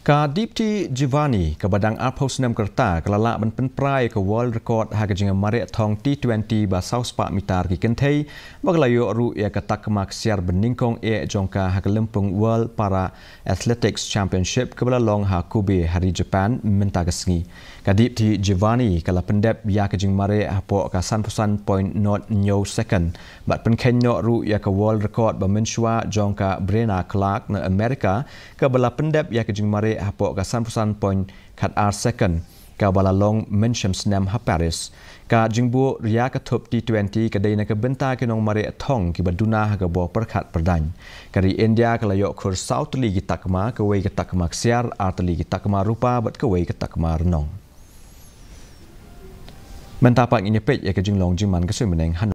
Ka Deepthi Jeevanji ke badang Arpos 6 kerta kelala ban Pynpra ke world record haga Jingmareh thong T20 ba South Park Mitar ki Kynthei baglayo ru ya katak mak siar beningkong jongka haga lempung world para athletics championship ke long ha Kobe hari Japan mentagasngi. Ka Deepthi Jeevanji kala pendep ya ke Jingmareh hapo ka sanpusan point not nyo second bat penkenyo ru ya ke world record ba menshua jongka Brena Clark na Amerika ke bala pendep ya ke Jingmareh hapok ka 1% point kat ar second ka bala long mention snam ha Paris ka jingbu ria ka top T20 ka dai na ka benta ke nong mare thong ki baduna ha ka bo perkhat perdany kari India ka layo khur south li ki takma ka wei ka takma ksiar ar li ki takma rupa bat ka wei ka takma renong mentapak ini pej ya ka jinglong jingman ka sui meneng